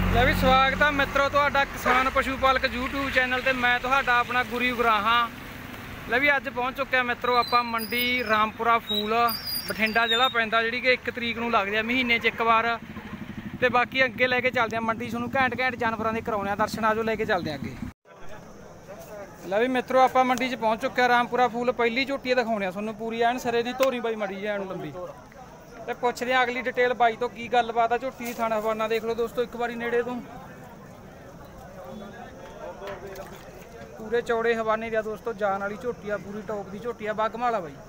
ਲੈ ਵੀ ਸਵਾਗਤ ਆ ਮਿੱਤਰੋ ਤੁਹਾਡਾ ਕਿਸਾਨ ਪਸ਼ੂ ਪਾਲਕ YouTube ਚੈਨਲ ਤੇ ਮੈਂ ਤੁਹਾਡਾ ਆਪਣਾ ਗੁਰੀ ਗੁਰਾਹਾਂ। ਲੈ ਵੀ ਅੱਜ ਪਹੁੰਚ ਚੁੱਕਿਆ ਮਿੱਤਰੋ ਆਪਾਂ ਮੰਡੀ ਰਾਮਪੁਰਾ ਫੂਲ ਬਠਿੰਡਾ ਜ਼ਿਲ੍ਹਾ ਪੈਂਦਾ, ਜਿਹੜੀ ਕਿ 1 ਤਰੀਕ ਨੂੰ ਲੱਗਦੀ ਆ ਮਹੀਨੇ 'ਚ ਇੱਕ ਵਾਰ। ਤੇ ਬਾਕੀ ਅੱਗੇ ਲੈ ਕੇ ਚੱਲਦੇ ਆ ਮੰਡੀ, ਤੁਹਾਨੂੰ ਘੈਂਟ ਜਾਨਵਰਾਂ ਦੇ ਕਰਾਉਣੇ ਆ ਦਰਸ਼ਨ। ਆਜੋ ਲੈ ਕੇ ਚੱਲਦੇ ਆ ਅੱਗੇ। ਲੈ ਵੀ ਮਿੱਤਰੋ ਆਪਾਂ ਮੰਡੀ 'ਚ ਪਹੁੰਚ ਚੁੱਕਿਆ ਰਾਮਪੁਰਾ ਫੂਲ। ਪਹਿਲੀ ਝੋਟੀ ਦਿਖਾਉਣੇ ਆ ਤੁਹਾਨੂੰ ਪੂਰੀ ਐਨ ਸਿਰੇ ਦੀ ਧੋਰੀ ਬਾਈ ਮੜੀ ਐਨ ਲੰਬੀ। ਤੇ ਪੁੱਛਦੇ ਆ ਅਗਲੀ ਡਿਟੇਲ ਬਾਈ ਤੋਂ ਕੀ ਗੱਲਬਾਤ ਆ ਝੋਟੀ ਦੀ। ਥਾਣਾ ਹਵਾਨਾ ਦੇਖ ਲਓ ਦੋਸਤੋ ਇੱਕ ਵਾਰੀ ਨੇੜੇ ਤੋਂ। ਪੂਰੇ ਚੌੜੇ ਹਵਾਨੇ ਦੀ ਦੋਸਤੋ, ਜਾਨ ਵਾਲੀ ਝੋਟੀ ਆ, ਪੂਰੀ ਟੌਪ ਦੀ ਝੋਟੀ ਆ, ਬਾਗਮਾਲਾ ਬਾਈ।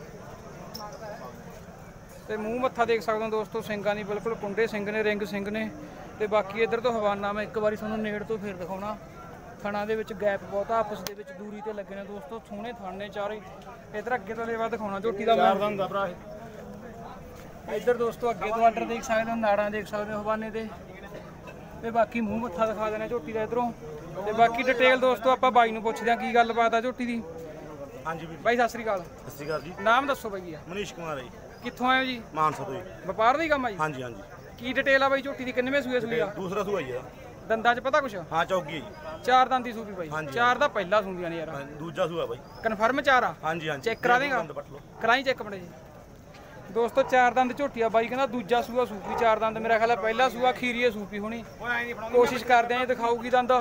ਤੇ ਮੂੰਹ ਮੱਥਾ ਦੇਖ ਸਕਦੇ ਹੋ ਦੋਸਤੋ, ਸਿੰਘਾਂ ਦੀ ਬਿਲਕੁਲ ਕੁੰਡੇ ਸਿੰਘ ਨੇ, ਰਿੰਗ ਸਿੰਘ ਨੇ। ਤੇ ਬਾਕੀ ਇੱਧਰ ਤੋਂ ਹਵਾਨਾ ਮੈਂ ਇੱਕ ਵਾਰੀ ਤੁਹਾਨੂੰ ਨੇੜ ਤੋਂ ਫੇਰ ਦਿਖਾਉਣਾ। ਥਣਾ ਦੇ ਵਿੱਚ ਗੈਪ ਬਹੁਤ ਆ, ਆਪਸ ਦੇ ਵਿੱਚ ਦੂਰੀ ਤੇ ਲੱਗੇ ਨੇ ਦੋਸਤੋ, ਸੋਹਣੇ ਥਾਣੇ ਚਾਰੇ। ਇੱਧਰ ਅੱਗੇ ਤੋਂ ਲੇਵਾ ਦਿਖਾਉਣਾ ਝੋਟੀ ਦਾ। ਇੱਧਰ ਦੋਸਤੋ ਅੱਗੇ ਤੋਂ ਆਰਡਰ ਦੇਖ ਸਕਦੇ ਹੋ, ਨਾੜਾਂ ਦੇਖ ਸਕਦੇ ਹੋ ਹਵਾਨੇ ਤੇ ਬਾਕੀ ਮੂੰਹ ਮੱਥਾ ਦਿਖਾ ਦੇਣਾ ਝੋਟੀ ਦਾ ਇੱਧਰੋਂ। ਤੇ ਬਾਕੀ ਡਿਟੇਲ ਦੋਸਤੋ ਆਪਾਂ ਬਾਈ ਨੂੰ ਪੁੱਛਦੇ ਆ ਕੀ ਗੱਲਬਾਤ ਆ ਝੋਟੀ ਦੀ। ਹਾਂਜੀ ਬਾਈ ਸਤਿ ਸ੍ਰੀ ਅਕਾਲ। ਸਤਿ ਸ੍ਰੀ ਅਕਾਲ ਜੀ। ਨਾਮ ਦੱਸੋ ਬਾਈ ਜੀ। ਮਨੀਸ਼ ਕੁਮਾਰ ਹੈ ਜੀ। ਕਿੱਥੋਂ ਆਏ ਹੋ ਜੀ? ਮਾਨਸਾ ਤੋਂ ਜੀ। ਵਪਾਰ ਦਾ ਹੀ ਕੰਮ ਆ ਜੀ? ਹਾਂਜੀ ਹਾਂਜੀ। ਕੀ ਡਿਟੇਲ ਆ ਬਾਈ ਝੋਟੀ ਦੀ? ਕਿੰਨਵੇਂ ਸੂਏ ਸੂਈ ਆ? ਦੂਸਰਾ ਸੂਆ ਜੀ। ਦੰਦਾਂ 'ਚ ਪਤਾ ਕੁਛ? ਹਾਂ ਚੌਕੀ ਹੈ ਜੀ। 4 ਦੰਦ ਦੀ ਸੂਪੀ ਬਾਈ। 4 ਦਾ ਪਹਿਲਾ ਸੂੰਦੀਆਂ ਨੇ ਯਾਰ। ਦੂਜਾ ਸੂਆ ਬਾਈ। ਕਨਫਰਮ 4 ਆ? ਹਾਂਜੀ ਹਾਂਜੀ। ਚੈੱਕ ਕਰਾ ਦੇਗਾ? ਕਰਾਈ ਚੈੱਕ ਬੜੇ ਜੀ ਦੋਸਤੋ। 4 ਦੰਦ ਝੋਟੀ ਆ ਬਾਈ ਕਹਿੰਦਾ, ਦੂਜਾ ਸੂਆ ਸੂਪੀ। 4 ਦੰਦ ਮੇਰਾ ਖਿਆਲ ਹੈ ਪਹਿਲਾ ਸੂਆ ਖੀਰੀਏ ਸੂਪੀ ਹੋਣੀ। ਕੋਸ਼ਿਸ਼ ਕਰਦੇ ਆਂ ਦਿਖਾਊਗੀ ਦੰਦ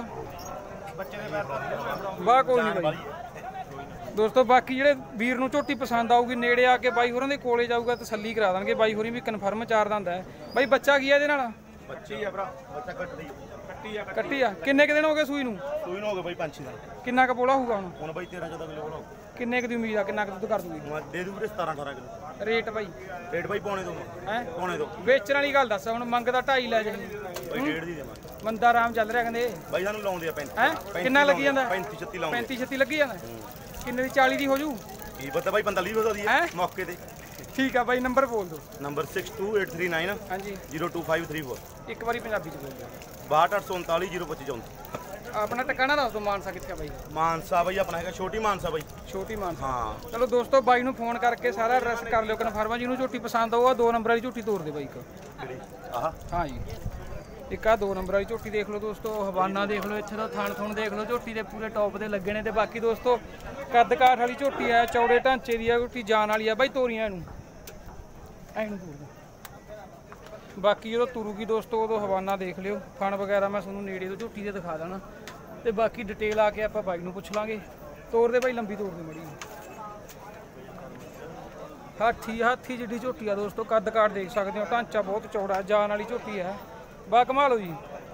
ਵਾਹ। ਕੋਈ ਨਹੀਂ ਬਾਈ ਦੋਸਤੋ। ਬਾਕੀ ਜਿਹੜੇ ਵੀਰ ਨੂੰ ਝੋਟੀ ਪਸੰਦ ਆਊਗੀ ਨੇੜੇ ਆ ਕੇ ਬਾਈ ਹੋਰਾਂ ਦੇ ਕੋਲੇ ਜਾਊਗਾ, ਤਸੱਲੀ ਕਰਾ ਦੇਣਗੇ ਬਾਈ ਹੋਰੀ ਵੀ ਕਨਫਰਮ 4 ਦੰਦ ਹੈ ਬਾਈ। ਬੱਚਾ ਕੀ ਹੈ ਇਹਦੇ ਨਾਲ? ਬੱਚੀ ਆ ਭਰਾ, ਬੱਚਾ ਕੱਟੀ ਆ। ਕਿੰਨੇ ਕੁ ਦਿਨ ਹੋ ਗਏ ਸੂਈ ਨੂੰ? ਸੂਈ ਨੂੰ ਹੋ ਗਏ ਬਾਈ 5-6 ਦਿਨ। ਕਿੰਨਾ ਕੁ ਬੋਲਾ ਹੋਊਗਾ ਹੁਣ ਬਾਈ 13-14 ਕਿਲੋ ਹੋਣਾ। ਕਿੰਨੇ ਕੁ ਦੀ ਉਮੀਦ ਆ? ਕਿੰਨਾ ਕੁ ਦੁੱਧ ਕਰ ਦੂਗੀ? ਦੇ ਦੂ ਵੀਰੇ 17-18 ਕਿਲੋ। ਰੇਟ ਬਾਈ? ਰੇਟ ਬਾਈ ਪੌਣੇ ਤੋਂ ਹੈ। ਪੌਣੇ ਤੋਂ ਵੇਚਣ ਵਾਲੀ ਗੱਲ ਦੱਸ ਹੁਣ। ਮੰਗਦਾ 2.5 ਲੈ ਜਾਣੀ ਬਾਈ। 1.5 ਦੀ ਦੇਵਾਂ। ਮੰਦਾ ਆਰਾਮ ਚੱਲ ਰਿਹਾ ਕਹਿੰਦੇ ਬਾਈ। ਸਾਨੂੰ ਲਾਉਂਦੇ ਆ 35। ਹੈ ਕਿੰਨਾ ਲੱਗੀ ਜਾਂਦਾ? 35-36 ਲਾਉਂਦੇ। 35-36 ਲੱਗੀ ਜਾਂਦਾ। ਕਿੰਨੇ ਦੀ? 40 ਦੀ ਹੋ ਜੂ? ਕੀ ਪਤਾ ਬਾਈ 45 ਹੋ ਸਕਦੀ ਹੈ ਮੌਕੇ ਤੇ। ਠੀਕ ਆ ਬਾਈ। ਨੰਬਰ ਬੋਲ ਦਿਓ। ਨੰਬਰ 628339 ਹਾਂਜੀ 02534। ਇੱਕ ਵਾਰੀ ਪੰਜਾਬੀ ਚ ਬੋਲ ਦਿਓ। 6283902534। ਆਪਣਾ ਟਿਕਾਣਾ ਦੱਸ ਦਿਓ। ਮਾਨਸਾ ਕਿੱਥੇ ਆ ਬਾਈ? ਮਾਨਸਾ ਬਾਈ ਆਪਣਾ ਹੈਗਾ ਛੋਟੀ ਮਾਨਸਾ ਬਾਈ। ਛੋਟੀ ਮਾਨਸਾ। ਹਾਂ ਚਲੋ ਦੋਸਤੋ ਬਾਈ ਨੂੰ ਫੋਨ ਕਰਕੇ ਸਾਰਾ ਐਡਰੈਸ ਕਰ ਲਿਓ ਕਨਫਰਮ। ਜਿਹਨੂੰ ਝੋਟੀ ਪਸੰਦ ਆਊਗਾ 2 ਨੰਬਰ ਵਾਲੀ ਝੋਟੀ ਤੋਰ ਦੇ ਬਾਈ ਇੱਕ। ਹਾਂ ਜੀ ਇੱਕ ਆ 2 ਨੰਬਰ ਵਾਲੀ ਝੋਟੀ ਦੇਖ ਲਓ ਦੋਸਤੋ। ਹਵਾਨਾ ਦੇਖ ਲਓ, ਇੱਥੇ ਦਾ ਥਣ ਥੁਣ ਦੇਖ ਲਓ, ਝੋਟੀ ਦੇ ਪੂਰੇ ਟੌਪ ਦੇ ਲੱਗੇ ਨੇ। ਤੇ ਬਾਕੀ ਦੋਸਤੋ ਕੱਦ ਕਾਠ ਵਾਲੀ ਝੋਟੀ ਆ, ਚੌੜੇ ਢਾਂਚੇ ਦੀ ਆ ਝੋਟੀ, ਜਾਨ ਵਾਲੀ ਆ ਬਾਈ। ਤੋਰੀਆਂ ਇਹਨੂੰ ਐਨੂੰ ਤੋਰ ਦੋ। ਬਾਕੀ ਜਦੋਂ ਤੁਰੂਗੀ ਦੋਸਤੋ ਉਦੋਂ ਹਵਾਨਾ ਦੇਖ ਲਿਓ। ਫਣ ਵਗੈਰਾ ਮੈਂ ਤੁਹਾਨੂੰ ਨੇੜੇ ਤੋਂ ਝੋਟੀ ਦੇ ਦਿਖਾ ਦੇਣਾ। ਤੇ ਬਾਕੀ ਡਿਟੇਲ ਆ ਕੇ ਆਪਾਂ ਬਾਈ ਨੂੰ ਪੁੱਛ ਲਾਂਗੇ। ਤੋਰ ਦੇ ਬਾਈ, ਲੰਬੀ ਤੋਰ ਦੇ ਮੜੀ। ਹਾਥੀ ਜਿੱਡੀ ਝੋਟੀ ਆ ਦੋਸਤੋ। ਕੱਦ ਕਾਠ ਦੇਖ ਸਕਦੇ ਹੋ, ਢਾਂਚਾ ਬਹੁਤ ਚੌੜਾ, ਜਾਨ ਵਾਲੀ ਝੋਟੀ ਹੈ। ਬਾ ਕਮਾਲ ਹੋ ਜੀ।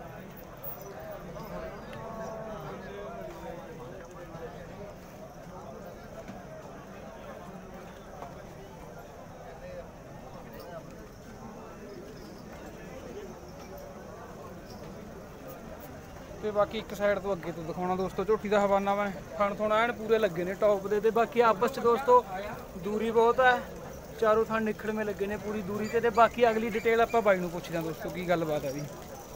ਤੇ ਬਾਕੀ ਇੱਕ ਸਾਈਡ ਤੋਂ ਅੱਗੇ ਤੋਂ ਦਿਖਾਉਣਾ ਦੋਸਤੋ ਝੋਟੀ ਦਾ ਹਵਾਨਾ ਮੈਂ। ਥਣ ਥੁਣ ਐਨ ਪੂਰੇ ਲੱਗੇ ਨੇ ਟੌਪ ਦੇ। ਤੇ ਬਾਕੀ ਆਪਸ ਚ ਦੋਸਤੋ ਦੂਰੀ ਬਹੁਤ ਹੈ, ਚਾਰੋਂ ਥਣ ਨਿਖੜਵੇਂ ਲੱਗੇ ਨੇ ਪੂਰੀ ਦੂਰੀ ਤੇ। ਬਾਕੀ ਅਗਲੀ ਡਿਟੇਲ ਆਪਾਂ ਬਾਈ ਨੂੰ ਪੁੱਛਦੇ ਹਾਂ ਦੋਸਤੋ ਕੀ ਗੱਲਬਾਤ ਹੈ ਵੀ।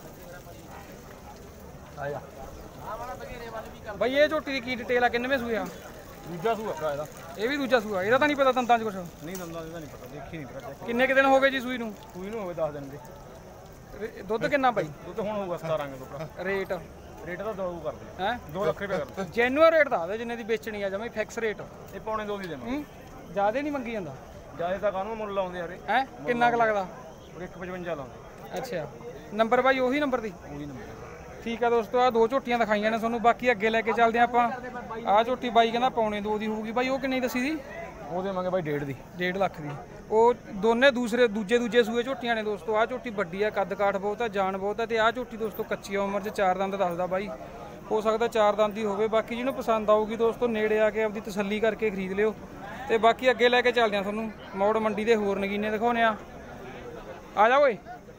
ਬਾਈ ਇਹ ਝੋਟੀ ਦੀ ਕੀ ਡਿਟੇਲ ਆ? ਕਿੰਨਵੇਂ ਸੂਆ? ਦੂਜਾ ਸੂਆ ਭਰਾ ਇਹਦਾ। ਇਹ ਵੀ ਦੂਜਾ ਸੂਆ। ਇਹਦਾ ਤਾਂ ਨਹੀਂ ਪਤਾ ਦੰਦਾਂ 'ਚ ਕੁਛ? ਨਹੀਂ ਦੰਦਾਂ ਦਾ ਨਹੀਂ ਪਤਾ, ਦੇਖੀ ਨਹੀਂ ਪਤਾ। ਕਿੰਨੇ ਕੁ ਦਿਨ ਹੋ ਗਏ ਜੀ ਸੂਈ ਨੂੰ? ਸੂਈ ਨੂੰ ਹੋਵੇ 10 ਦਿਨ ਦੇ। ਦੁੱਧ ਕਿੰਨਾ ਬਾਈ? ਦੁੱਧ ਹੁਣ ਹੋਊਗਾ 17 ਕਿਲੋ ਭਰਾ। ਰੇਟ ਤਾਂ 2 ਕਰਦੇ ਹੈ? 2 ਲੱਖ ਰੁਪਏ ਕਰਦੇ। ਜੈਨੂਅਰ ਰੇਟ ਦੱਸ ਦੇ ਜਿੰਨੇ ਦੀ ਵੇਚਣੀ ਆ, ਜਮਾ ਫਿਕਸ ਰੇਟ। ਇਹ ਪੌਣੇ 2 ਦੀ ਦੇਵਾਂ। ਜ਼ਿਆਦਾ ਨਹੀਂ ਮੰਗੀ ਜਾਂਦਾ? ਜਿਆਦਾ ਤਾਂ ਕਾਹਨੂੰ ਮੁੱਲ ਲਾਉਂਦੇ ਯਾਰੇ। ਹੈ ਕਿੰਨਾ ਕੁ ਲੱਗਦਾ? 155 ਲਾਉਂਦੇ। ਅੱਛਾ ਨੰਬਰ ਬਾਈ ਉਹੀ ਨੰਬਰ ਦੀ? ਉਹੀ ਨੰਬਰ। ਠੀਕ ਆ ਦੋਸਤੋ। ਆ 2 ਝੋਟੀਆਂ ਦਿਖਾਈਆਂ ਨੇ ਤੁਹਾਨੂੰ। ਬਾਕੀ ਅੱਗੇ ਲੈ ਕੇ ਚੱਲਦੇ ਆਪਾਂ। ਆਹ ਝੋਟੀ ਬਾਈ ਕਹਿੰਦਾ ਪੌਣੇ 2 ਦੀ ਹੋਊਗੀ ਬਾਈ। ਉਹ ਕਿੰਨੀ ਦੱਸੀ ਸੀ? ਉਹ ਦੇਵਾਂਗੇ ਬਾਈ 1.5 ਦੀ। 1.5 ਲੱਖ ਦੀ। ਉਹ ਦੋਨੇ ਦੂਜੇ ਸੂਏ ਝੋਟੀਆਂ ਨੇ ਦੋਸਤੋ। ਆਹ ਝੋਟੀ ਵੱਡੀ ਆ, ਕੱਦ ਕਾਠ ਬਹੁਤ ਆ, ਜਾਨ ਬਹੁਤ ਆ। ਤੇ ਆਹ ਝੋਟੀ ਦੋਸਤੋ ਕੱਚੀ ਉਮਰ 'ਚ 4 ਦੰਦ ਦੱਸਦਾ ਬਾਈ। ਹੋ ਸਕਦਾ 4 ਦੰਦ ਦੀ ਹੋਵੇ। ਬਾਕੀ ਜਿਹਨੂੰ ਪਸੰਦ ਆਊਗੀ ਦੋਸਤੋ ਨੇੜੇ ਆ ਕੇ ਆਪਦੀ ਤਸੱਲੀ ਕਰਕੇ ਖਰੀਦ ਲਿਓ। ਤੇ ਬਾਕੀ ਅੱਗੇ ਲੈ ਕੇ ਚੱਲਦੇ ਆ ਤੁਹਾਨੂੰ ਮੌੜ ਮੰਡੀ ਦੇ ਹੋਰ ਨਗੀਨੇ ਦਿਖਾਉਣੇ ਆ। ਆ ਜਾ ਓਏ।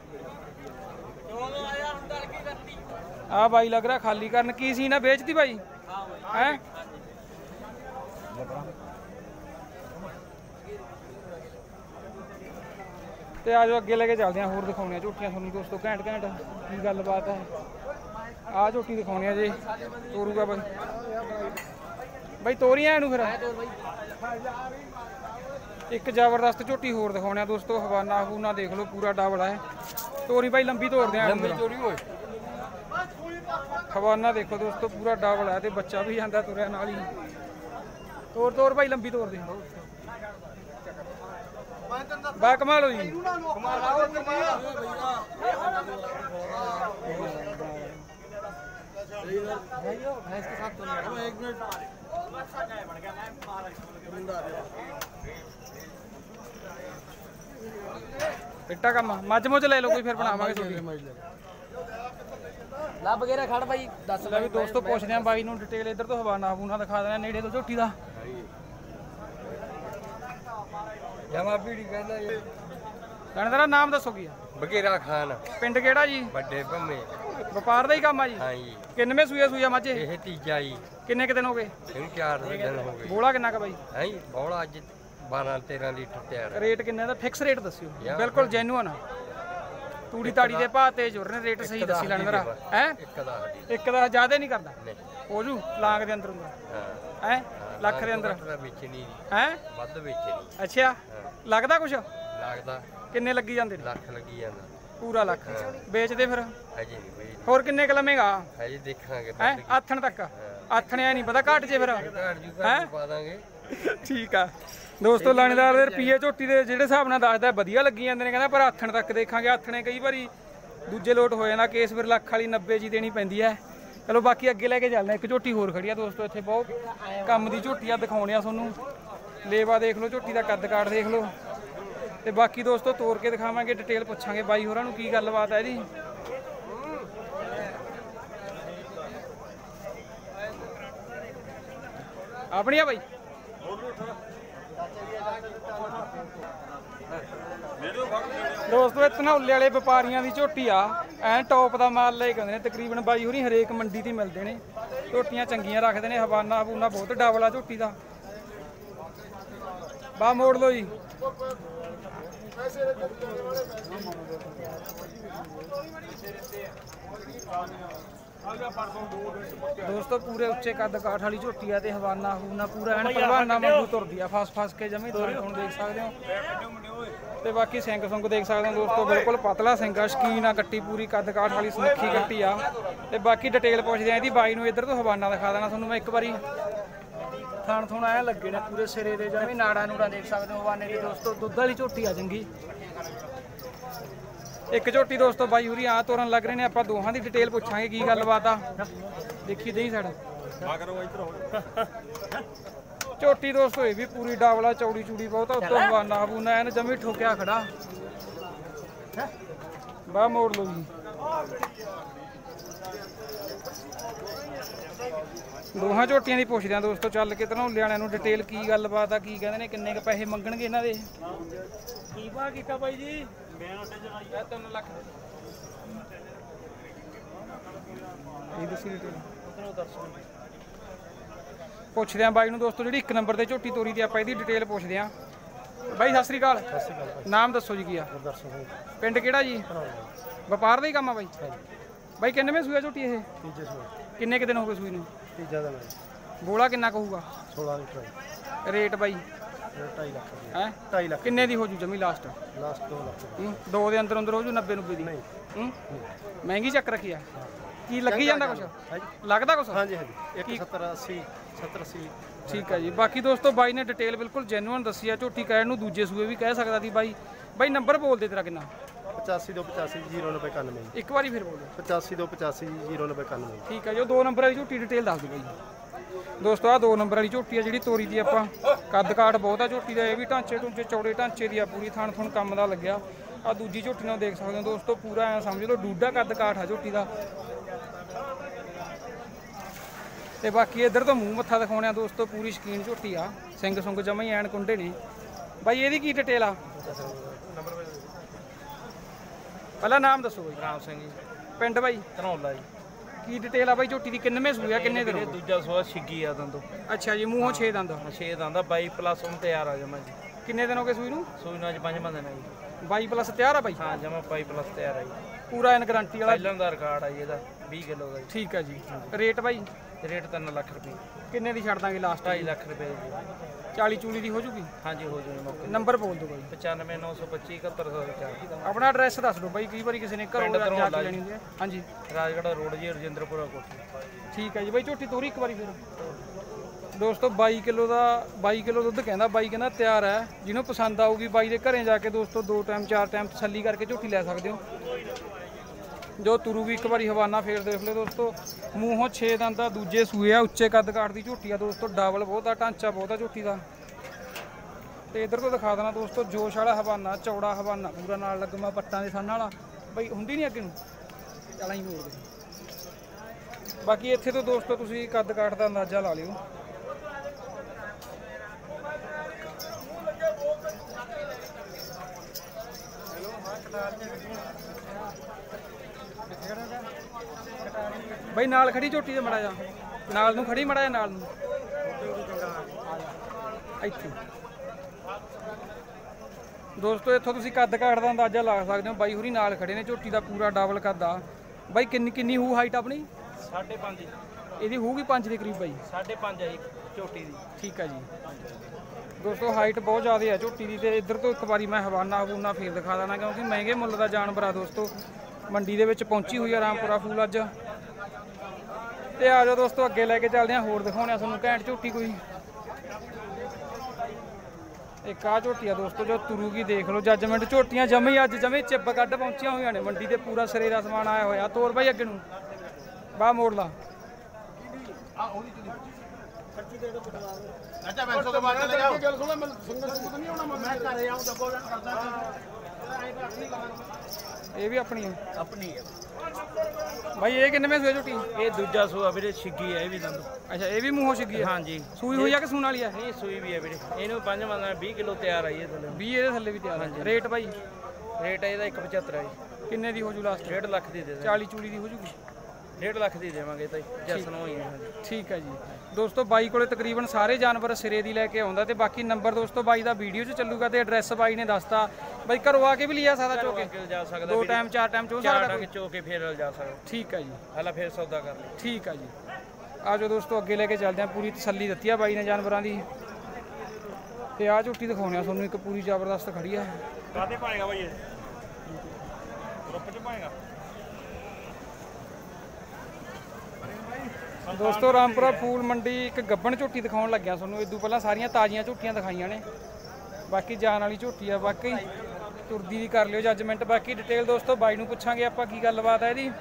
ਆ ਬਾਈ ਲੱਗ ਰਿਹਾ ਖਾਲੀ ਕਰਨ। ਕੀ ਸੀ ਨਾ ਵੇਚਦੀ ਬਾਈ? ਹੈ ਤੇ ਆ ਜਾਓ ਅੱਗੇ ਲੈ ਕੇ ਚੱਲਦੇ ਆ। ਹੋਰ ਦਿਖਾਉਣੇ ਆ ਝੋਟੀਆਂ ਤੁਹਾਨੂੰ ਦੋਸਤੋ ਘੈਂਟ ਕੀ ਗੱਲਬਾਤ ਹੈ। ਆ ਝੋਟੀ ਦਿਖਾਉਣੀ ਆ ਜੀ। ਤੋਰੂਗਾ ਬਾਈ। ਬਾਈ ਤੋਰੀਆਂ ਇਹਨੂੰ ਫਿਰ। ਇੱਕ ਜ਼ਬਰਦਸਤ ਝੋਟੀ ਹੋਰ ਦਿਖਾਉਣੇ ਆ ਦੋਸਤੋ। ਹਵਾਨਾ ਹੂਨਾ ਦੇਖ ਲਓ ਪੂਰਾ ਡਬਲ ਹੈ। ਤੋਰੀ ਬਾਈ ਲੰਬੀ ਤੋਰਦੇ ਆ। ਹਵਾਨਾ ਦੇਖੋ ਦੋਸਤੋ ਪੂਰਾ ਡਬਲ ਹੈ ਤੇ ਬੱਚਾ ਵੀ ਜਾਂਦਾ ਤੁਰਿਆ ਨਾਲ ਹੀ। ਤੋਰ ਭਾਈ ਲੰਬੀ ਤੋਰ ਦੇ। ਬਾ ਕਮਾਲ ਹੋ ਜੀ। ਇੱਟਾ ਕੰਮ ਮੱਝ ਮੁੱਝ ਲੈ ਲਓ ਕੋਈ ਫਿਰ ਬਣਾਵਾਂਗੇ ਤੁਹਾਡੀ। ਲੱਭ ਵਗੈਰਾ ਖੜ ਬਾਈ ਦੱਸ ਲੈ ਵੀ ਦੋਸਤੋ ਪੁੱਛਦੇ ਆ ਬਾਈ ਨੂੰ ਡਿਟੇਲ ਇੱਧਰ ਤੋਂ ਹਵਾਨਾ ਹਵੂਨਾ ਦਿਖਾ ਦੇਣਾ ਨੇੜੇ ਤੋਂ ਝੋਟੀ ਦਾ। ਜਮਾ ਪੀੜੀ ਕਹਿੰਦਾ ਜੀ। ਤੇਰਾ ਨਾਮ ਦੱਸੋ ਕੀ ਆ? ਬਗੇਰਾ ਖਾਨ। ਪਿੰਡ ਕਿਹੜਾ ਜੀ? ਵੱਡੇ ਭੰਮੇ। ਵਪਾਰ ਦਾ ਹੀ ਕੰਮ ਆ ਜੀ? ਹਾਂ ਜੀ। ਕਿੰਨਵੇਂ ਸੂਆ ਮਾਝੇ? ਇਹ ਤੀਜਾ ਜੀ। ਕਿੰਨੇ ਕੁ ਦਿਨ ਹੋ ਗਏ? ਇਹਨੂੰ 4 ਦਿਨ ਹੋ ਗਏ। ਬੋਲਾ ਕਿੰਨਾ ਕ ਬਾਈ? ਹਾਂ ਜੀ ਬੋਲਾ ਅੱਜ 12-13 ਲੀਟਰ ਤਿਆਰ। ਰੇਟ ਕਿੰਨੇ ਦਾ? ਫਿਕਸ ਰੇਟ ਦੱਸਿਓ ਬਿਲਕੁਲ ਜੈਨੂਅਨ ਆ। ਤੂੜੀ ਤਾੜੀ ਦੇ ਭਾਅ ਤੇ ਜੁਰ ਨੇ ਰੇਟ ਸਹੀ ਦੱਸੀ ਲੈਣ ਮੇਰਾ ਹੈ। ਇੱਕ ਦਾ ਜ਼ਿਆਦਾ ਨਹੀਂ ਕਰਦਾ ਹੋ ਜੂ ਲਾਂਗ ਦੇ ਅੰਦਰ ਹੁੰਦਾ ਹੈ ਲੱਖ ਦੇ ਅੰਦਰ ਵੇਚਣੀ ਹੈ ਵੱਧ ਵੇਚਣੀ। ਅੱਛਾ ਲੱਗਦਾ ਕੁਛ? ਲੱਗਦਾ। ਕਿੰਨੇ ਲੱਗੀ ਜਾਂਦੇ? ਲੱਖ ਲੱਗੀ ਜਾਂਦਾ। ਪੂਰਾ ਲੱਖ ਵੇਚਦੇ ਫਿਰ? ਹਜੇ ਨਹੀਂ ਵੇਚ। ਹੋਰ ਕਿੰਨੇ ਕ ਲਵੇਂਗਾ? ਹਜੇ ਦੇਖਾਂਗੇ ਹੈ ਆਥਣ ਤੱਕ। ਆਥਣਿਆ ਨਹੀਂ ਪਤਾ ਘਟ ਜੇ ਫਿਰ ਹੈ ਪਾ ਦਾਂਗੇ। ਠੀਕ ਆ ਦੋਸਤੋ ਲਾਣੇਦਾਰ ਦੇ ਰੁਪਈਏ ਝੋਟੀ ਦੇ ਜਿਹੜੇ ਹਿਸਾਬ ਨਾਲ ਦੱਸਦਾ ਵਧੀਆ ਲੱਗੀ ਜਾਂਦੇ ਨੇ ਕਹਿੰਦਾ ਪਰ ਆਥਣ ਤੱਕ ਦੇਖਾਂਗੇ। ਆਥਣੇ ਕਈ ਵਾਰੀ ਦੂਜੇ ਲੋਟ ਹੋ ਜਾਂਦਾ ਕੇਸ ਫਿਰ ਲੱਖ ਵਾਲੀ 90 ਜੀ ਦੇਣੀ ਪੈਂਦੀ ਹੈ। ਚਲੋ ਬਾਕੀ ਅੱਗੇ ਲੈ ਕੇ ਚੱਲਦੇ। ਇੱਕ ਝੋਟੀ ਹੋਰ ਖੜੀ ਆ ਦੋਸਤੋ ਇੱਥੇ ਬਹੁਤ ਕੰਮ ਦੀ ਝੋਟੀ ਆ ਦਿਖਾਉਣੇ ਆ ਤੁਹਾਨੂੰ। ਲੇਵਾ ਦੇਖ ਲਓ ਝੋਟੀ ਦਾ ਕੱਦ ਕਾਠ ਦੇਖ ਲਓ ਤੇ ਬਾਕੀ ਦੋਸਤੋ ਤੋੜ ਕੇ ਦਿਖਾਵਾਂਗੇ ਡਿਟੇਲ ਪੁੱਛਾਂਗੇ ਬਾਈ ਹੋਰਾਂ ਨੂੰ ਕੀ ਗੱਲਬਾਤ ਹੈ ਇਹਦੀ। ਆਪਣੀ ਆ ਬਾਈ ਦੋਸਤੋ ਇਹ ਧਨੌਲੇ ਵਾਲੇ ਵਪਾਰੀਆਂ ਦੀ ਝੋਟੀ ਆ ਐ ਟੌਪ ਦਾ ਮਾਲ ਲੈ ਕੇ ਆਉਂਦੇ ਨੇ। ਤਕਰੀਬਨ ਬਾਈ ਹੋਰੀ ਹਰੇਕ ਮੰਡੀ ਤੇ ਮਿਲਦੇ ਨੇ। ਝੋਟੀਆਂ ਚੰਗੀਆਂ ਰੱਖਦੇ ਨੇ। ਹਵਾਨਾ ਹਵੂਨਾ ਬਹੁਤ ਡਬਲ ਆ ਝੋਟੀ ਦਾ। ਬਾ ਮੋੜ ਲਓ ਜੀ। ਦੋਸਤੋ ਪੂਰੇ ਉੱਚੇ ਕੱਦ ਕਾਠ ਵਾਲੀ ਝੋਟੀ ਆ ਤੇ ਹਵਾਨਾ ਹੂਨਾ ਪੂਰਾ ਐਨ ਪਹਿਲਵਾਨਾ ਵਾਂਗੂ ਤੁਰਦੀ ਆ। ਫਸ ਕੇ ਜਮੀ ਹੁਣ ਦੇਖ ਸਕਦੇ ਹੋ ਤੇ ਬਾਕੀ ਸਿੰਘ ਸੁੰਗ ਦੇਖ ਸਕਦੇ ਹੋ ਦੋਸਤੋ ਬਿਲਕੁਲ ਪਤਲਾ ਸਿੰਘ ਆ। ਸ਼ਕੀਨ ਆ ਕੱਟੀ ਪੂਰੀ ਕੱਦ ਕਾਠ ਵਾਲੀ ਸੁਨੱਖੀ ਕੱਟੀ ਆ ਤੇ ਬਾਕੀ ਡਿਟੇਲ ਪੁੱਛਦੇ ਆ ਇਹਦੀ ਬਾਈ ਨੂੰ। ਇੱਧਰ ਤੋਂ ਹਵਾਨਾ ਦਿਖਾ ਦੇਣਾ ਤੁਹਾਨੂੰ ਮੈਂ ਇੱਕ ਵਾਰੀ। ਥਣ ਥੁਣ ਐ ਲੱਗੇ ਨੇ ਪੂਰੇ ਸਿਰੇ ਦੇ ਜਮੀ ਨਾੜਾ ਨੂੜਾ ਦੇਖ ਸਕਦੇ ਹੋ ਹਵਾਨੇ ਦੀ ਦੋਸਤੋ। ਦੁੱਧ ਵਾਲੀ ਝੋਟੀ ਆ ਚੰਗੀ। ਇੱਕ ਝੋਟੀ ਦੋਸਤੋ ਬਾਈ ਹੋਰੀ ਆ ਤੋਰਨ ਲੱਗ ਰਹੇ ਨੇ। ਆਪਾਂ ਦੋਹਾਂ ਦੀ ਡਿਟੇਲ ਪੁੱਛਾਂਗੇ ਕੀ ਗੱਲਬਾਤ ਆ। ਦੇਖੀ ਦੇਈ ਸਾਡਾ ਝੋਟੀ ਦੋਸਤੋ ਇਹ ਵੀ ਪੂਰੀ ਡਾਵਲਾ ਚੌੜੀ ਚੂੜੀ ਬਹੁਤ ਆ। ਉੱਤੋਂ ਹਵਾਨਾ ਹਵੂਨਾ ਐਨ ਜਮੀ ਠੋਕਿਆ ਖੜਾ। ਬਾਹ ਮੋੜ ਲਓ ਜੀ। ਦੋਹਾਂ ਝੋਟੀਆਂ ਦੀ ਪੁੱਛਦੇ ਆ ਦੋਸਤੋ ਚੱਲ ਕੇ ਧਨੌਲੇ ਵਾਲਿਆਂ ਨੂੰ ਡਿਟੇਲ ਕੀ ਗੱਲਬਾਤ ਆ ਕੀ ਕਹਿੰਦੇ ਨੇ ਕਿੰਨੇ ਕ ਪੈਸੇ ਮੰਗਣਗੇ ਇਹਨਾਂ ਦੇ। ਕੀ ਭਾਅ ਕੀਤਾ ਬਾਈ ਜੀ? 3 ਲੱਖ ਇਹ ਦੱਸੀ ਡਿਟੇਲ ਪੁੱਛਦੇ ਆ ਬਾਈ ਨੂੰ ਦੋਸਤੋ। ਜਿਹੜੀ 1 ਨੰਬਰ ਤੇ ਝੋਟੀ ਤੋਰੀ ਦੀ ਆਪਾਂ ਇਹਦੀ ਡਿਟੇਲ ਪੁੱਛਦੇ ਆ। ਬਾਈ ਸਤਿ ਸ੍ਰੀ ਅਕਾਲ। ਨਾਮ ਦੱਸੋ ਜੀ ਕੀ ਆ? ਪਿੰਡ ਕਿਹੜਾ ਜੀ? ਵਪਾਰ ਦਾ ਹੀ ਕੰਮ ਆ ਬਾਈ? ਬਾਈ ਕਿੰਨਵੇਂ ਸੂਆ ਝੋਟੀ ਇਹ? ਤੀਜੇ ਸੂਆ। ਕਿੰਨੇ ਕੁ ਦਿਨ ਹੋ ਗਏ ਸੂਈ ਨੂੰ? ਤੀਜਾ ਦਿਨ। ਬੋਲਾ ਕਿੰਨਾ ਕਹੂਗਾ? 16 ਲੀਟਰ। ਰੇਟ ਬਾਈ? 2.5 ਲੱਖ ਹੈ। 2.5 ਲੱਖ ਕਿੰਨੇ ਦੀ ਹੋ ਜੂ ਜਮੀ ਲਾਸਟ? ਲਾਸਟ 2 ਲੱਖ। 2 ਦੇ ਅੰਦਰ ਅੰਦਰ ਹੋ ਜੂ 90-90 ਦੀ? ਨਹੀਂ ਮਹਿੰਗੀ ਚੱਕ ਰੱਖੀ ਆ। ਕੀ ਲੱਗੀ ਜਾਂਦਾ ਕੁਛ ਲੱਗਦਾ ਕੁਛ? ਹਾਂਜੀ ਹਾਂਜੀ 170-80 70-80 ਠੀਕ ਹੈ ਜੀ। ਬਾਕੀ ਦੋਸਤੋ ਬਾਈ ਨੇ ਡਿਟੇਲ ਬਿਲਕੁਲ ਜੈਨੂਅਨ ਦੱਸੀ ਆ। ਝੋਟੀ ਕਹਿਣ ਨੂੰ ਦੂਜੇ ਸੂਏ ਵੀ ਕਹਿ ਸਕਦਾ ਸੀ ਬਾਈ। ਬਾਈ ਨੰਬਰ ਬੋਲ ਦੇ ਤੇਰਾ ਕਿੰਨਾ? 85-285-0991। ਇੱਕ ਵਾਰੀ ਫਿਰ ਬੋਲ। 85-285-0991 ਠੀਕ ਹੈ ਜੀ। ਉਹ 2 ਨੰਬਰ ਵਾਲੀ ਝੋਟੀ ਡਿਟੇਲ ਦੱਸ ਦਿਓ ਬਾਈ। ਦੋਸਤੋ ਆ 2 ਨੰਬਰ ਵਾਲੀ ਝੋਟੀ ਆ ਜਿਹੜੀ ਤੋਰੀ ਦੀ ਆਪਾਂ। ਕੱਦ ਕਾਠ ਬਹੁਤ ਆ ਝੋਟੀ ਦਾ। ਇਹ ਵੀ ਢਾਂਚੇ ਢੂੰਚੇ ਚੌੜੇ ਢਾਂਚੇ ਦੀ ਆ ਪੂਰੀ। ਥਣ ਥਣ ਕੰਮ ਦਾ ਲੱਗਿਆ। ਆ ਦੂਜੀ ਝੋਟੀ ਨਾਲ ਦੇਖ ਸਕਦੇ ਹੋ ਦੋਸਤੋ ਪੂਰਾ ਐ ਸਮਝ ਲਓ ਡੂਡਾ ਕੱਦ ਕਾਠ ਆ ਝੋਟੀ ਦਾ। ਤੇ ਬਾਕੀ ਇੱਧਰ ਤੋਂ ਮੂੰਹ ਮੱਥਾ ਦਿਖਾਉਣੇ ਆ ਦੋਸਤੋ। ਪੂਰੀ ਸ਼ਕੀਨ ਝੋਟੀ ਆ। ਸਿੰਘ ਸੁੰਗ ਜਮਾ ਹੀ ਐਨ ਕੁੰਡੇ ਨੇ। ਬਾਈ ਇਹਦੀ ਕੀ ਡਿਟੇਲ ਆ? ਪਹਿਲਾਂ ਨਾਮ ਦੱਸੋ ਬਾਈ। ਰਾਮ ਸਿੰਘ ਜੀ। ਪਿੰਡ ਬਾਈ? ਧਨੌਲਾ ਜੀ। ਕੀ ਡਿਟੇਲ ਆ ਬਾਈ ਝੋਟੀ ਦੀ? ਕਿੰਨਵੇਂ ਸੂਆ ਕਿੰਨੇ ਦਿਨ? ਦੂਜਾ ਸੂਆ ਛਿੱਗੀ ਆ ਦੰਦੋਂ। ਅੱਛਾ ਜੀ ਮੂੰਹੋਂ 6 ਦੰਦ। 6 ਦੰਦ 22+ ਹੁਣ ਤਿਆਰ ਆ ਜਮਾ ਜੀ। ਕਿੰਨੇ ਦਿਨ ਹੋ ਗਏ ਸੂਈ ਨੂੰ? ਸੂਈ ਨੂੰ ਅੱਜ 5ਵਾਂ ਦਿਨ ਆ ਜੀ। 22+ ਤਿਆਰ ਆ ਬਾਈ? ਹਾਂ ਜਮਾ 22+ ਤਿਆਰ ਆ ਜੀ। ਪੂਰਾ ਐਨ ਗਾਰੰਟੀ ਵਾਲਾ। ਪਹਿਲਾਂ ਦਾ ਰਿਕਾਰਡ ਆ ਜੀ ਇਹਦਾ 20 ਕਿਲੋ ਦਾ ਜੀ। ਠੀਕ ਹੈ ਜੀ। ਰੇਟ ਬਾਈ ਰੇਟ 3 ਲੱਖ ਰੁਪਏ। ਕਿੰਨੇ ਦੀ ਛੱਡ ਦਾਂਗੇ ਲਾਸਟ? 2.5 ਲੱਖ ਰੁਪਏ ਜੀ। 40 ਚੂਲੀ ਦੀ ਹੋ ਜੂਗੀ? ਹਾਂਜੀ ਹੋ ਜੂਗੀ ਮੌਕੇ। ਨੰਬਰ ਬੋਲ ਦਿਓ ਬਾਈ। 95 925 7104। ਆਪਣਾ ਐਡਰੈਸ ਦੱਸ ਦਿਓ ਬਾਈ, ਕਈ ਵਾਰੀ ਕਿਸੇ ਨੇ ਘਰੋਂ ਜਾ ਕੇ ਲੈਣੀ ਹੁੰਦੀ ਹੈ। ਹਾਂਜੀ ਰਾਜਗੜ੍ਹ ਰੋਡ ਜੀ, ਰਜਿੰਦਰਪੁਰਾ ਕੋਠੀ। ਠੀਕ ਹੈ ਜੀ ਬਾਈ। ਝੋਟੀ ਤੋਰੀ ਇੱਕ ਵਾਰੀ ਫਿਰ ਦੋਸਤੋ। 22 ਕਿਲੋ ਦਾ 22 ਕਿਲੋ ਦੁੱਧ ਕਹਿੰਦਾ ਬਾਈ, ਕਹਿੰਦਾ ਤਿਆਰ ਹੈ। ਜਿਹਨੂੰ ਪਸੰਦ ਆਊਗੀ ਬਾਈ ਦੇ ਘਰੇ ਜਾ ਕੇ ਦੋਸਤੋ 2 ਟਾਈਮ 4 ਟਾਈਮ ਤਸੱਲੀ ਕਰਕੇ ਝੋਟੀ ਲੈ ਸਕਦੇ ਹੋ। ਜੋ ਤੁਰੂਗੀ ਇੱਕ ਵਾਰੀ ਹਵਾਨਾ ਫੇਰ ਦੇਖ ਲਿਓ ਦੋਸਤੋ। ਮੂੰਹੋਂ 6 ਦੰਦ ਦਾ, ਦੂਜੇ ਸੂਏ ਆ, ਉੱਚੇ ਕੱਦ ਕਾਠ ਦੀ ਝੋਟੀ ਆ ਦੋਸਤੋ। ਡਬਲ ਬਹੁਤ ਆ, ਢਾਂਚਾ ਬਹੁਤ ਆ ਝੋਟੀ ਦਾ। ਤੇ ਇਧਰ ਤੋਂ ਦਿਖਾ ਦੇਣਾ ਦੋਸਤੋ ਜੋਸ਼ ਵਾਲਾ ਹਵਾਨਾ, ਚੌੜਾ ਹਵਾਨਾ ਪੂਰਾ, ਨਾਲ ਲੱਗੂਗਾ ਪੱਟਾਂ ਦੇ ਥਣ ਵਾਲਾ ਬਾਈ। ਹੁੰਦੀ ਨਹੀਂ ਅੱਗੇ ਨੂੰ ਚਲਾ ਹੀ ਮੋੜ ਦੇ। ਬਾਕੀ ਇੱਥੇ ਤੋਂ ਦੋਸਤੋ ਤੁਸੀਂ ਕੱਦ ਕਾਠ ਦਾ ਅੰਦਾਜ਼ਾ ਲਾ ਲਿਓ। ਬਾਈ ਨਾਲ ਖੜੀ ਝੋਟੀ ਦੇ ਮੜਾ ਜਾ, ਨਾਲ ਨੂੰ ਖੜੀ ਮੜਾ ਜਾ, ਨਾਲ ਨੂੰ ਇੱਥੇ ਦੋਸਤੋ। ਇੱਥੋਂ ਤੁਸੀਂ ਕੱਦ ਕਾਠ ਦਾ ਅੰਦਾਜ਼ਾ ਲਾ ਸਕਦੇ ਹੋ। ਬਾਈ ਹੋਰੀ ਨਾਲ ਖੜੇ ਨੇ, ਝੋਟੀ ਦਾ ਪੂਰਾ ਡਬਲ ਕੱਦ ਆ ਬਾਈ। ਕਿੰਨੀ ਹੋਊ ਹਾਈਟ ਆਪਣੀ? 5.5। ਇਹਦੀ ਹੋਊਗੀ 5 ਦੇ ਕਰੀਬ ਬਾਈ। 5.5 ਹੈ ਜੀ ਝੋਟੀ ਦੀ। ਠੀਕ ਆ ਜੀ ਦੋਸਤੋ। ਹਾਈਟ ਬਹੁਤ ਜ਼ਿਆਦਾ ਹੈ ਝੋਟੀ ਦੀ। ਤੇ ਇੱਧਰ ਤੋਂ ਇੱਕ ਵਾਰੀ ਮੈਂ ਹਵਾਨਾ ਹਵੂਨਾ ਫੇਰ ਦਿਖਾ ਦੇਣਾ, ਕਿਉਂਕਿ ਮਹਿੰਗੇ ਮੁੱਲ ਦਾ ਜਾਨਵਰ ਆ ਦੋਸਤੋ। ਮੰਡੀ ਦੇ ਵਿੱਚ ਪਹੁੰਚੀ ਹੋਈ ਆ ਰਾਮਪੁਰਾ ਫੂਲ ਅੱਜ। ਤੇ ਆ ਜਾਓ ਦੋਸਤੋ ਅੱਗੇ ਲੈ ਕੇ ਚੱਲਦੇ ਆ, ਹੋਰ ਦਿਖਾਉਣੇ ਆ ਤੁਹਾਨੂੰ ਘੈਂਟ ਝੋਟੀ ਕੋਈ। ਇੱਕ ਆ ਝੋਟੀ ਆ ਦੋਸਤੋ ਜੋ ਤੁਰੂਗੀ, ਦੇਖ ਲਓ। ਜੱਜਮੈਂਟ ਝੋਟੀਆਂ ਜਮੇ ਅੱਜ ਜਮੇ ਚਿੱਬ ਕੱਢ ਪਹੁੰਚੀਆਂ ਹੋਈਆਂ ਨੇ ਮੰਡੀ ਤੇ। ਪੂਰਾ ਸਿਰੇ ਦਾ ਸਮਾਨ ਆਇਆ ਹੋਇਆ। ਤੋਰ ਬਾਈ ਅੱਗੇ ਨੂੰ, ਬਾਹ ਮੋੜ ਲਾ। ਇਹ ਵੀ ਆਪਣੀ ਹੈ? ਆਪਣੀ ਹੈ ਬਾਈ। ਇਹ ਕਿੰਨੇ ਸੂਏ ਝੋਟੀ? ਇਹ ਦੂਜਾ ਸੂਆ ਵੀਰੇ, ਛਿੱਗੀ ਹੈ ਇਹ ਵੀ ਦੰਦ। ਅੱਛਾ ਇਹ ਵੀ ਮੂੰਹੋਂ ਛਿੱਗੀ ਹੈ? ਹਾਂਜੀ। ਸੂਈ ਹੋਈ ਆ ਕਿ ਸੂਣ ਵਾਲੀ ਆ? ਇਹ ਸੂਈ ਵੀ ਹੈ ਵੀਰੇ। ਇਹਨੂੰ 5 ਮੰਗਣਾ 20 ਕਿਲੋ ਤਿਆਰ ਆਈ ਇਹ ਥੱਲੇ। 20 ਇਹਦੇ ਥੱਲੇ ਵੀ ਤਿਆਰ ਹੈ। ਰੇਟ ਬਾਈ? ਰੇਟ ਇਹਦਾ 1.75 ਹੈ ਜੀ। ਕਿੰਨੇ ਦੀ ਹੋ ਜੂ ਲਾਸਟ? 1.5 ਲੱਖ ਦੀ ਦੇ ਦੇ। 40 ਚੂਲੀ ਦੀ ਹੋ ਜੂਗੀ? 1.5 ਲੱਖ ਦੀ ਦੇਵਾਂਗੇ ਤਾਂ ਜਸਨ ਹੋਈ ਹੈ। ਠੀਕ ਹੈ ਜੀ ਦੋਸਤੋ। ਬਾਈ ਕੋਲੇ ਤਕਰੀਬਨ ਸਾਰੇ ਜਾਨਵਰ ਸਿਰੇ ਦੀ ਲੈ ਕੇ ਆਉਂਦਾ। ਤੇ ਬਾਕੀ ਨੰਬਰ ਦੋਸਤੋ ਬਾਈ ਦਾ ਵੀਡੀਓ 'ਚ ਚੱਲੂਗਾ, ਤੇ ਐਡਰੈਸ ਬਾਈ ਨੇ ਦੱਸਤਾ। ਬਾਈ ਘਰੋਂ ਆ ਕੇ ਵੀ ਲਿਆ ਸਕਦਾ ਚੋ ਕੇ? ਜਾ ਸਕਦਾ 2 ਟਾਈਮ 4 ਟਾਈਮ ਚੋ ਸਕਦਾ ਕੋਈ? ਚੋ ਕੇ ਫੇਰ ਜਾ ਸਕਦਾ। ਠੀਕ ਹੈ ਜੀ। ਹਲਾ ਫੇਰ ਸੌਦਾ ਕਰ ਲਈ। ਠੀਕ ਹੈ ਜੀ। ਆ ਜਾਓ ਦੋਸਤੋ ਅੱਗੇ ਲੈ ਕੇ ਚੱਲਦੇ ਆ। ਪੂਰੀ ਤਸੱਲੀ ਦਿੱਤੀ ਆ ਬਾਈ ਨੇ ਜਾਨਵਰਾਂ ਦੀ। ਤੇ ਆ ਝੋਟੀ ਦਿਖਾਉਣੇ ਆ ਤੁਹਾਨੂੰ, ਇੱਕ ਪੂਰੀ ਜ਼ਬਰਦਸਤ ਖੜੀ ਆ। ਕਾਦੇ ਪਾਏਗਾ ਬਾਈ ਇਹ? ਗਰੁੱਪ 'ਚ ਪਾਏਗਾ ਦੋਸਤੋ। ਰਾਮਪੁਰਾ ਫੂਲ ਮੰਡੀ ਇੱਕ ਗੱਬਣ ਝੋਟੀ ਦਿਖਾਉਣ ਲੱਗਿਆ ਤੁਹਾਨੂੰ। ਇਦੋਂ ਪਹਿਲਾਂ ਸਾਰੀਆਂ ਤਾਜ਼ੀਆਂ ਝੋਟੀਆਂ ਦਿਖਾਈਆਂ ਨੇ। ਬਾਕੀ ਜਾਨ ਵਾਲੀ ਝੋਟੀ ਆ ਬਾਕੀ। ਤੁਰਦੀ ਦੀ ਕਰ ਲਿਓ ਜੱਜਮੈਂਟ। ਬਾਕੀ ਡਿਟੇਲ ਦੋਸਤੋ ਬਾਈ ਨੂੰ ਪੁੱਛਾਂਗੇ ਆਪਾਂ ਕੀ ਗੱਲਬਾਤ ਹੈ ਇਹਦੀ।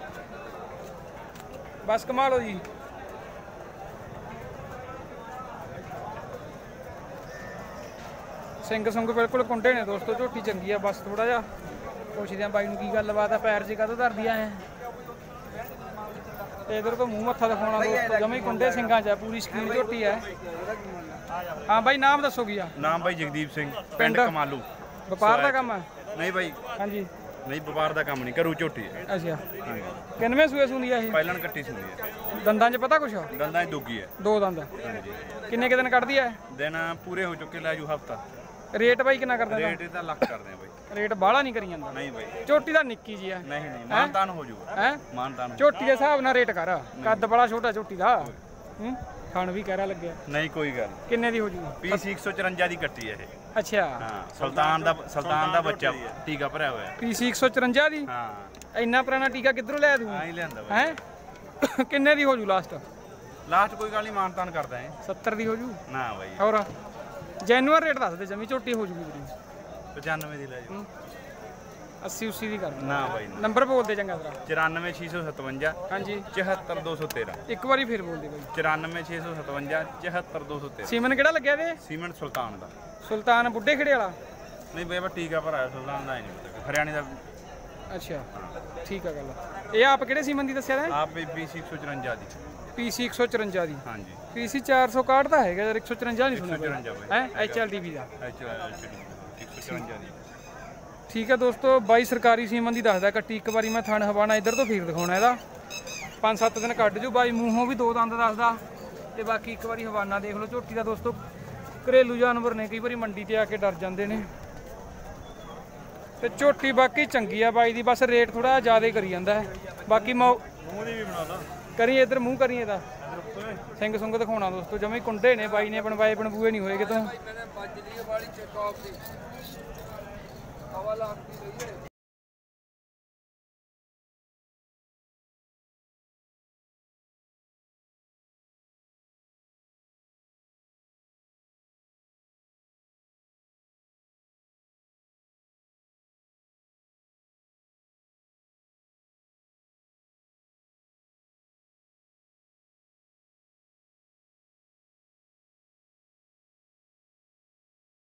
ਬਸ ਕਮਾ ਲਓ ਜੀ। ਸਿੰਘ ਸੁੰਗ ਬਿਲਕੁਲ ਕੁੰਡੇ ਨੇ ਦੋਸਤੋ। ਝੋਟੀ ਚੰਗੀ ਆ। ਬਸ ਥੋੜਾ ਜਿਹਾ ਪੁੱਛਦੇ ਆ ਬਾਈ ਨੂੰ ਕੀ ਗੱਲਬਾਤ ਆ। ਪੈਰ 'ਚ ਕਾਹਤੋਂ ਧਰਦੀਆਂ ਐ? ਤੇ ਇਧਰ ਤੋਂ ਮੂੰਹ ਮੱਥਾ ਦਿਖਾਉਣਾ ਦੋਸਤੋ। ਜਮੇ ਹੀ ਕੁੰਡੇ ਸਿੰਘਾਂ 'ਚ ਆ। ਪੂਰੀ ਸਕੀਨ ਝੋਟੀ ਹੈ। ਹਾਂ ਬਾਈ ਨਾਮ ਦੱਸੋ ਕੀ ਆ? ਨਾਮ ਬਾਈ ਜਗਦੀਪ ਸਿੰਘ, ਪਿੰਡ ਕਮਾਲੂ। ਵਪਾਰ ਦਾ ਕੰਮ ਹੈ? ਨਹੀਂ ਬਾਈ, ਹਾਂਜੀ। ਨਹੀਂ ਵਪਾਰ ਦਾ ਕੰਮ ਨਹੀਂ, ਘਰੂ ਝੋਟੀ ਹੈ। ਅੱਛਾ ਕਿੰਨਵੇਂ ਸੂਏ ਸੁੰਦੀ ਆ ਇਹ? ਪਹਿਲਾਂ ਕੱਟੀ ਸੁਣੀ ਹੈ। ਦੰਦਾਂ 'ਚ ਪਤਾ ਕੁਛ? ਦੰਦਾਂ 'ਚ ਦੁੱਗੀ ਹੈ। 2 ਦੰਦ। ਕਿੰਨੇ ਕੁ ਦਿਨ ਕੱਢਦੀ ਹੈ? ਦਿਨ ਪੂਰੇ ਹੋ ਚੁੱਕੇ, ਲੈ ਜੂ ਹਫਤਾ। ਰੇਟ ਬਾਈ ਕਿੰਨਾ ਕਰਦਾ? ਰੇਟ ਇਹਦਾ ਲੱਖ ਕਰਦੇ ਆ ਬਾਈ। ਰੇਟ ਬਾਹਲਾ ਨਹੀਂ ਕਰੀ ਜਾਂਦਾ? ਨਹੀਂ ਬਾਈ, ਝੋਟੀ ਦਾ ਨਿੱਕੀ ਜੀ ਆ। ਨਹੀਂ ਨਹੀਂ, ਮਾਨਤਾਨ ਹੋ ਜੂਗਾ। ਹੈ ਮਾਨਤਾਨ ਝੋਟੀ ਦੇ ਹਿਸਾਬ ਨਾਲ ਰੇਟ ਕਰ। ਕੱਦ ਬੜਾ ਛੋਟਾ ਝੋਟੀ ਦਾ। ਖਾਣ ਵੀ ਕਹਿਰਾ ਲੱਗਿਆ। ਨਹੀਂ ਕੋਈ ਗੱਲ। ਕਿੰਨੇ ਦੀ ਹੋ ਜੂ? ਪੀਸ 154 ਦੀ ਕੱਟੀ ਹੈ ਇਹ। ਅੱਛਾ ਹਾਂ, ਸੁਲਤਾਨ ਦਾ ਬੱਚਾ, ਟੀਕਾ ਭਰਿਆ ਹੋਇਆ। ਪੀਸੀ 154 ਦੀ? ਹਾਂ। ਇੰਨਾ ਪੁਰਾਣਾ ਟੀਕਾ ਕਿੱਧਰੋਂ ਲਿਆ ਤੂੰ? ਹਾਂ ਹੀ ਲਿਆਂਦਾ ਬਾਈ। ਹੈ ਕਿੰਨੇ ਦੀ ਹੋ ਜੂ ਲਾਸਟ? ਲਾਸਟ ਕੋਈ ਗੱਲ ਨਹੀਂ, ਮਾਨਤਾਨ ਕਰਦਾ ਹੈ। 70 ਦੀ ਹੋ ਜੂ? ਨਾ ਬਾਈ, ਹੋਰ ਜੈਨੂਅਰ ਰੇਟ ਦੱਸ ਦੇ। ਜਮੀ ਝੋਟੀ ਹੋ ਜੂਗੀ ਤੇਰੀ 95 ਦੀ ਲੈ ਜੂ। 80 80 ਦੀ ਕਰ। ਨਾ ਬਾਈ, ਨੰਬਰ ਬੋਲ ਦੇ ਚੰਗਾ ਤੇਰਾ। 94657। ਹਾਂਜੀ 74213। ਇੱਕ ਵਾਰੀ ਫੇਰ ਬੋਲ ਦੇ ਬਾਈ। 94657 74213। ਸੀਮਨ ਕਿਹੜਾ ਲੱਗਿਆ ਤੇ? ਸੀਮਨ ਸੁਲਤਾਨ ਦਾ। ਸੁਲਤਾਨ ਬੁੱਢੇ ਖੇੜੇ ਵਾਲਾ? ਨਹੀਂ ਬਈ ਬਾ ਟੀਕਾ ਭਰਾਇਆ ਸੁਲਤਾਨ ਦਾ, ਨਹੀਂ ਪਤਾ ਹਰਿਆਣੇ ਦਾ। ਅੱਛਾ ਠੀਕ ਆ ਗੱਲ। ਇਹ ਆਪ ਕਿਹੜੇ ਸੀਮਨ ਦੀ ਦੱਸਿਆ ਨਾ? ਆਪ ਪੀਸੀ 154 ਦੀ। ਪੀਸੀ 154 ਦੀ? ਹਾਂਜੀ। ਪੀਸੀ 461 ਦਾ ਹੈਗਾ ਯਾਰ, 154 ਨਹੀਂ ਸੁਣਿਆ 154 ਹੈ। HLDV ਦਾ 154 ਦੀ। ਠੀਕ ਹੈ ਦੋਸਤੋ। ਬਾਈ ਸਰਕਾਰੀ ਸੀਮਨ ਦੀ ਦੱਸਦਾ ਕੱਟੀ। ਇੱਕ ਵਾਰੀ ਮੈਂ ਥਣ ਹਵਾਨਾ ਇੱਧਰ ਤੋਂ ਫੇਰ ਦਿਖਾਉਣਾ ਇਹਦਾ। 5-7 ਦਿਨ ਕੱਢ ਜੂ ਬਾਈ। ਮੂੰਹੋਂ ਵੀ 2 ਦੰਦ ਦੱਸਦਾ। ਤੇ ਬਾਕੀ ਇੱਕ ਵਾਰੀ ਹਵਾਨਾ ਦੇਖ ਲਓ ਝੋਟੀ ਦਾ ਦੋਸਤੋ। ਘਰੇਲੂ ਜਾਨਵਰ ਨੇ, ਕਈ ਵਾਰੀ ਮੰਡੀ ਤੇ ਆ ਕੇ ਡਰ ਜਾਂਦੇ ਨੇ। ਤੇ ਝੋਟੀ ਬਾਕੀ ਚੰਗੀ ਆ ਬਾਈ ਦੀ, ਬਸ ਰੇਟ ਥੋੜਾ ਜ਼ਿਆਦਾ ਕਰੀ ਜਾਂਦਾ ਹੈ। ਬਾਕੀ ਮੂੰਹ ਦੀ ਵੀ ਬਣਾ ਲਾ ਕਰੀ ਇੱਧਰ ਮੂੰਹ ਕਰੀ ਇਹਦਾ ਸਿੰਘ ਸੁੰਗ ਦਿਖਾਉਣਾ ਦੋਸਤੋ, ਜਮੇ ਕੁੰਡੇ ਨੇ ਬਾਈ ਨੇ ਬਣਵਾਏ ਬਣਬੂਏ ਨਹੀਂ ਹੋਏ ਕਿਤੋਂ।